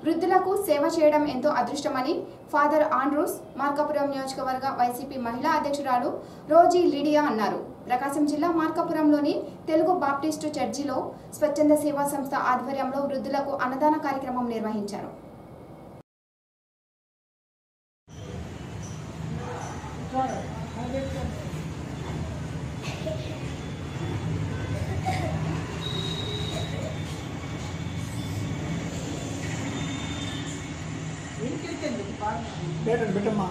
వృద్ధులకు సేవ చేయడం ఎంతో అదృష్టమని ఫాదర్ ఆండ్రూస్ మార్కాపురం నియోజకవర్గ వైసీపీ మహిళా అధ్యక్షురాలు రోజీ లిడియా అన్నారు. ప్రకాశం జిల్లా మార్కాపురంలోని తెలుగు బాప్టిస్టు చర్చిలో స్వచ్ఛంద సేవా సంస్థ ఆధ్వర్యంలో వృద్ధులకు అన్నదాన కార్యక్రమం నిర్వహించారు. बेटम्मा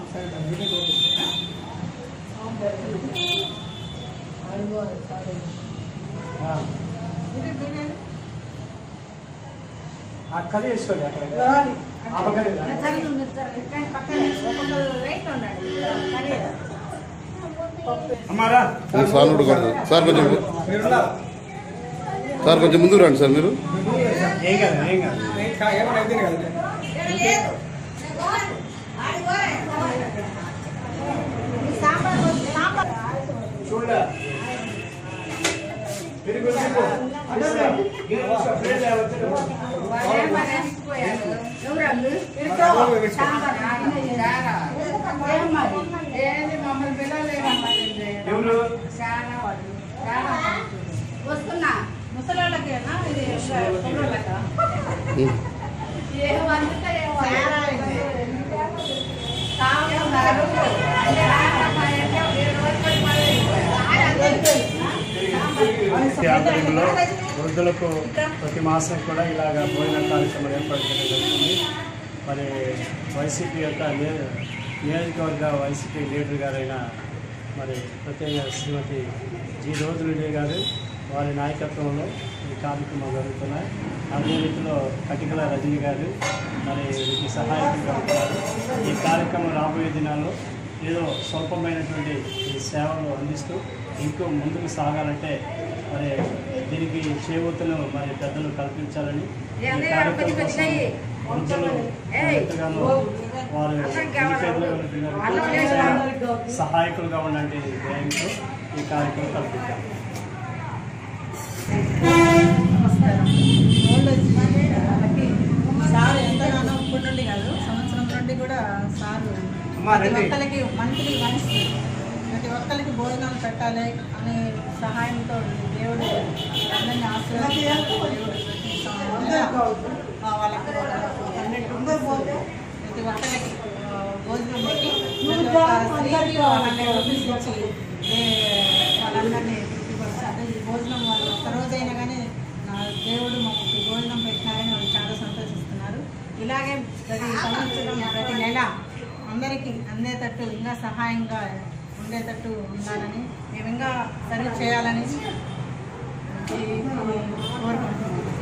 కది వేసుకోండి సార్ కొంచెం ముందుకు రండి సార్ మీరు. ఆధ్వర్యంలో వృద్ధులకు ప్రతి మాసం కూడా ఇలాగ భోజన కార్యక్రమం ఏర్పాటు చేయడం జరుగుతుంది. మరి వైసీపీ యొక్క నియోజకవర్గ వైసీపీ లీడర్ గారైన మరి ప్రత్యేక శ్రీమతి జి రోజులుడి గారు వారి నాయకత్వంలో ఈ కార్యక్రమం జరుగుతున్నాయి. అదే రీతిలో కటికల రజని గారు మరి వీరికి సహాయకులుగా ఉంటారు. ఈ కార్యక్రమం రాబోయే దినాల్లో ఏదో స్వల్పమైనటువంటి ఈ సేవలు అందిస్తూ ఇంకో ముందుకు సాగాలంటే మరి దీనికి చేయూతను మరి పెద్దలు కల్పించాలని ఈ కార్యక్రమం కోసం వృద్ధులు ఎంతగానో వారు సహాయకులుగా ఉండండి ధ్యేయంతో ఈ కార్యక్రమం కల్పించారు. సార్ ఎంతగానో ఇప్పటి నుండి కాదు, సంవత్సరం నుండి కూడా సారు ప్రతి ఒక్కరికి మంత్లీ వన్స్ ప్రతి ఒక్కరికి భోజనాలు పెట్టాలి అనే సహాయంతో దేవుడు అందరినీ ఆశీర్వదించాలి. వాళ్ళకి ప్రతి ఒక్కరికి భోజనం పెట్టి ఇచ్చి వాళ్ళందరినీ అంటే ఈ భోజనం వాళ్ళు ఒక్కరోజైనా కానీ నా దేవుడు మాకు భోజనం పెట్టినారని వాళ్ళు చాలా సంతోషిస్తున్నారు. ఇలాగే ప్రతి సంవత్సరం ప్రతి నెల అందరికీ అందేటట్టు ఇంకా సహాయంగా ఉండేటట్టు ఉండాలని మేము ఇంకా సర్వీస్ చేయాలని కోరుకుంటున్నాం.